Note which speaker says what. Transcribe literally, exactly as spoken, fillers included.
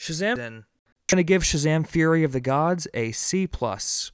Speaker 1: Shazam. Then I'm going to give Shazam Fury of the Gods a C plus.